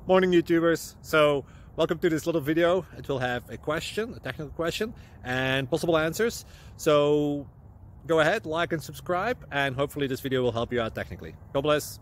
Morning YouTubers. So welcome to this little video. It will have a question, a technical question, and possible answers. So go ahead, like and subscribe, and hopefully this video will help you out technically. God bless.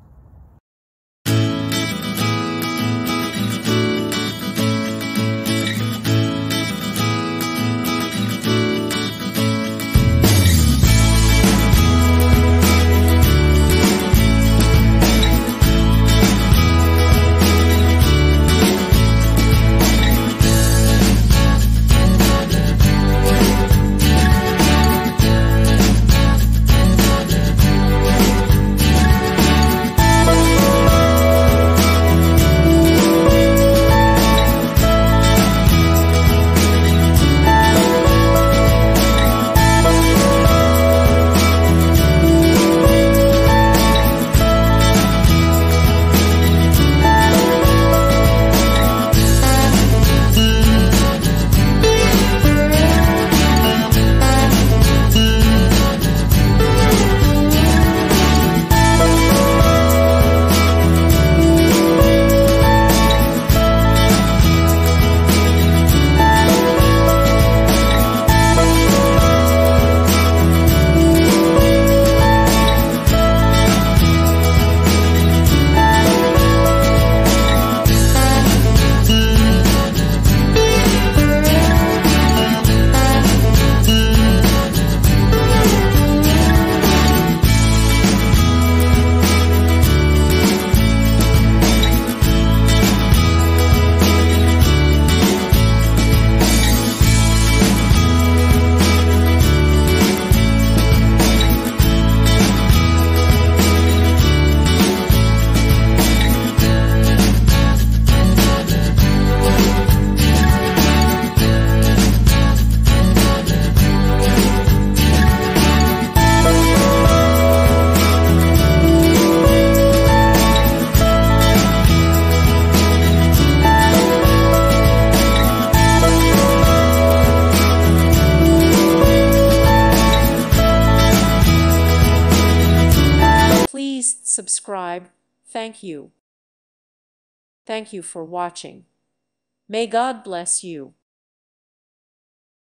Please subscribe. Thank you. Thank you for watching. May God bless you.